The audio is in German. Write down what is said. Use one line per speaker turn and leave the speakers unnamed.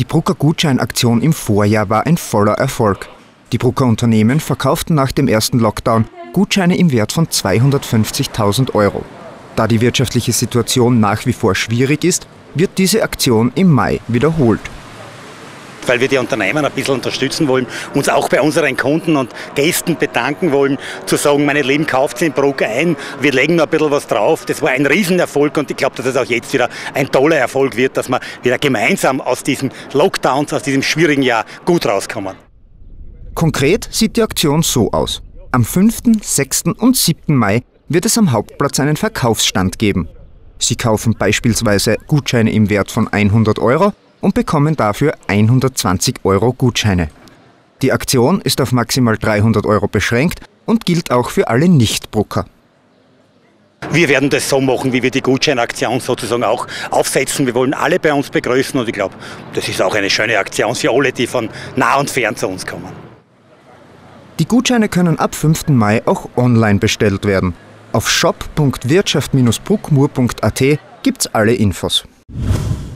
Die Brucker-Gutschein-Aktion im Vorjahr war ein voller Erfolg. Die Brucker-Unternehmen verkauften nach dem ersten Lockdown Gutscheine im Wert von 250.000 €. Da die wirtschaftliche Situation nach wie vor schwierig ist, wird diese Aktion im Mai wiederholt.
Weil wir die Unternehmen ein bisschen unterstützen wollen, uns auch bei unseren Kunden und Gästen bedanken wollen, zu sagen, meine Lieben, kauft Sie in Brucker ein, wir legen noch ein bisschen was drauf. Das war ein Riesenerfolg und ich glaube, dass es auch jetzt wieder ein toller Erfolg wird, dass wir wieder gemeinsam aus diesen Lockdowns, aus diesem schwierigen Jahr gut rauskommen.
Konkret sieht die Aktion so aus. Am 5., 6. und 7. Mai wird es am Hauptplatz einen Verkaufsstand geben. Sie kaufen beispielsweise Gutscheine im Wert von 100 € und bekommen dafür 120 € Gutscheine. Die Aktion ist auf maximal 300 € beschränkt und gilt auch für alle Nicht-Brucker.
Wir werden das so machen, wie wir die Gutscheinaktion sozusagen auch aufsetzen. Wir wollen alle bei uns begrüßen und ich glaube, das ist auch eine schöne Aktion für alle, die von nah und fern zu uns kommen.
Die Gutscheine können ab 5. Mai auch online bestellt werden. Auf shop.wirtschaft-bruckmur.at gibt's alle Infos.